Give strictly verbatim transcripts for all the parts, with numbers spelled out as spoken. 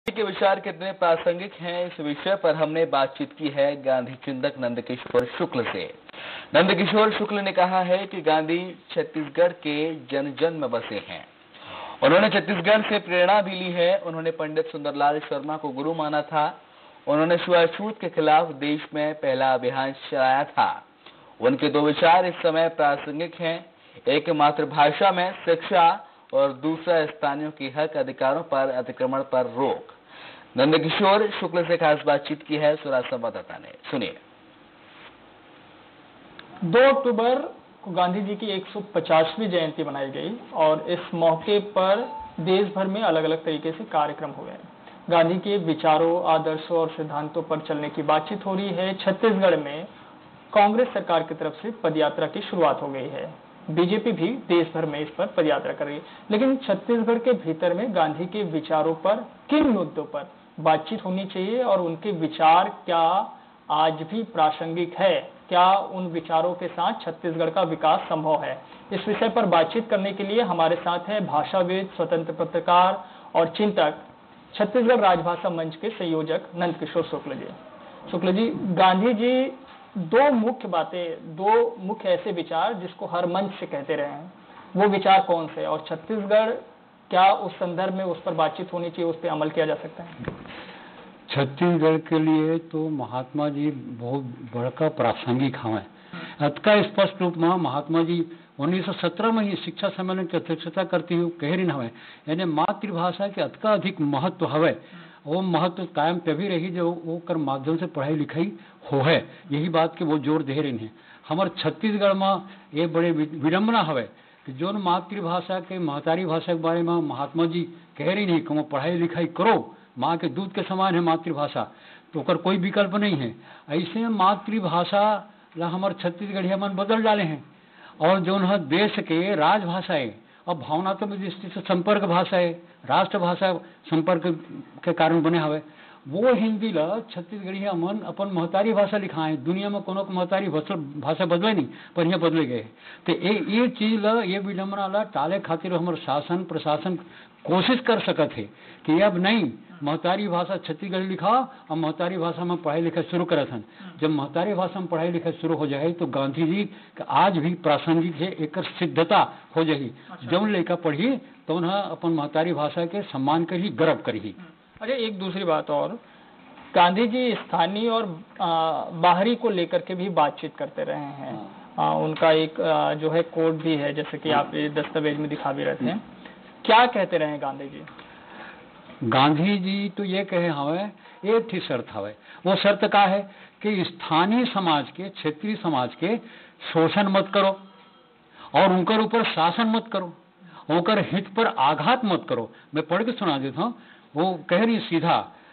के विचार कितने प्रासंगिक हैं, इस विषय पर हमने बातचीत की है गांधी चिंतक नंदकिशोर शुक्ल से। नंदकिशोर शुक्ल ने कहा है कि गांधी छत्तीसगढ़ के जन जन में बसे हैं। उन्होंने छत्तीसगढ़ से प्रेरणा भी ली है। उन्होंने पंडित सुंदरलाल शर्मा को गुरु माना था। उन्होंने छुआछूत के खिलाफ देश में पहला अभियान चलाया था। उनके दो विचार इस समय प्रासंगिक हैं, एक मातृभाषा में शिक्षा और दूसरा स्थानीयों के हक अधिकारों पर अतिक्रमण पर रोक। नंदकिशोर शुक्ल से खास बातचीत की है सुराज संवाददाता ने, सुनिए। दो अक्टूबर को गांधी जी की एक सौ पचासवीं जयंती मनाई गई और इस मौके पर देश भर में अलग अलग तरीके से कार्यक्रम हुए। गांधी के विचारों, आदर्शों और सिद्धांतों पर चलने की बातचीत हो रही है। छत्तीसगढ़ में कांग्रेस सरकार की तरफ से पदयात्रा की शुरुआत हो गई है। बीजेपी भी देश भर में इस पर पदयात्रा कर रही है, लेकिन छत्तीसगढ़ के भीतर में गांधी के विचारों पर किन मुद्दों पर बातचीत होनी चाहिए और उनके विचार क्या आज भी प्रासंगिक है, क्या उन विचारों के साथ छत्तीसगढ़ का विकास संभव है, इस विषय पर बातचीत करने के लिए हमारे साथ हैं भाषाविद, स्वतंत्र पत्रकार और चिंतक, छत्तीसगढ़ राजभाषा मंच के संयोजक नंदकिशोर शुक्ल जी। शुक्ल जी, गांधी जी दो मुख्य बातें, दो मुख्य ऐसे विचार जिसको हर मंच से कहते रहे हैं, वो विचार कौन से और छत्तीसगढ़ क्या उस संदर्भ में उस पर बातचीत होनी चाहिए, उस पर अमल किया जा सकता है? छत्तीसगढ़ के लिए तो महात्मा जी बहुत बड़का प्रासंगिक हमें अतका स्पष्ट रूप में महात्मा जी उन्नीस सौ सत्रह में ही शिक्षा सम्मेलन की अध्यक्षता करते हुए कह रही हमें, यानी मातृभाषा के अतका अधिक महत्व हवे। वो महत्व कायम तभी रही जो वो कर माध्यम से पढ़ाई लिखाई हो है, यही बात के वो जोर दे रही है। हमारे छत्तीसगढ़ में ये बड़े विडम्बना हवे कि जो मातृभाषा के महतारी भाषा के बारे में महात्मा जी कह रही नहीं कि वो पढ़ाई लिखाई करो, माँ के दूध के समान है मातृभाषा, तो कर कोई विकल्प नहीं है। ऐसे मातृभाषा ला हमारे छत्तीसगढ़िया मन बदल डाले हैं और जो है देश के राजभाषा है और भावनात्मक दृष्टि से संपर्क भाषा है, राष्ट्रभाषा संपर्क के कारण बने हवे। वो हिंदी ला छत्तीसगढ़िया मन अपन महतारी भाषा लिखाए। दुनिया में कोनो महतारी भाषा बदले नहीं, पर यहाँ बदले गए। तो ये ये चीज ला, ये विडम्बना ला टाले खातिर हमारे शासन प्रशासन कोशिश कर सकत है कि अब नहीं महतारी भाषा छत्तीसगढ़ी लिखाओ और महतारी भाषा में पढ़ाई लिखाई शुरू करत हन। जब महतारी भाषा में पढ़ाई लिखाई शुरू हो जाए तो गांधी जी आज भी प्रासंगिक है, एक सिद्धता हो जाए। जब लड़का पढ़ी तो उन्हें अपन महतारी भाषा के सम्मान कर ही गर्व करी। अच्छा, एक दूसरी बात और, गांधी जी स्थानीय और बाहरी को लेकर के भी बातचीत करते रहे हैं। आ, उनका एक आ, जो है कोड भी है, जैसे कि आप ये दस्तावेज में दिखा भी रहते हैं। क्या कहते रहे गांधी जी? गांधी जी तो ये कहे हवे एक ही शर्त हवे। वो शर्त का है कि स्थानीय समाज के, क्षेत्रीय समाज के शोषण मत करो और उनकर ऊपर शासन मत करो, उनकर हित पर आघात मत करो। मैं पढ़ के सुना देता हूँ। वो कह रही सीधा,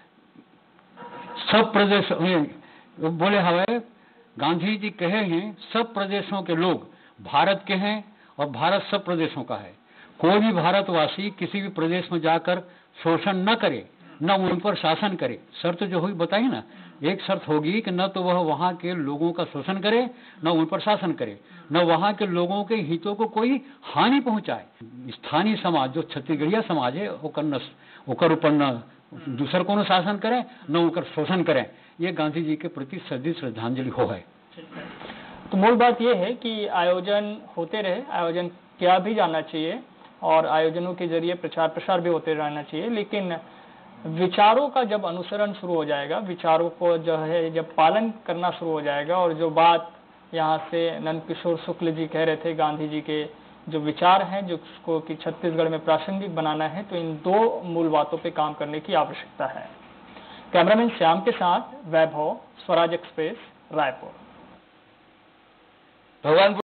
सब प्रदेश बोले हवे, गांधी जी कहे हैं सब प्रदेशों के लोग भारत के हैं और भारत सब प्रदेशों का है। कोई भी भारतवासी किसी भी प्रदेश में जाकर शोषण न करे, न उन पर शासन करे। शर्त जो हुई बताई ना, एक शर्त होगी कि न तो वह वहाँ के लोगों का शोषण करे, न उन पर शासन करे, न वहाँ के लोगों के हितों को कोई हानि पहुंचाए। स्थानीय समाज जो छत्तीसगढ़िया समाज है ओकर ऊपर न दूसर को शासन करे, न उनकर शोषण करे। ये गांधी जी के प्रति सदी श्रद्धांजलि हो है। तो मूल बात यह है कि आयोजन होते रहे, आयोजन किया भी जाना चाहिए और आयोजनों के जरिए प्रचार प्रसार भी होते रहना चाहिए, लेकिन विचारों का जब अनुसरण शुरू हो जाएगा, विचारों को जो है जब पालन करना शुरू हो जाएगा, और जो बात यहाँ से नंदकिशोर शुक्ल जी कह रहे थे, गांधी जी के जो विचार हैं जिसको कि छत्तीसगढ़ में प्रासंगिक बनाना है, तो इन दो मूल बातों पे काम करने की आवश्यकता है। कैमरामैन श्याम के साथ वैभव, स्वराज एक्सप्रेस, रायपुर। भगवान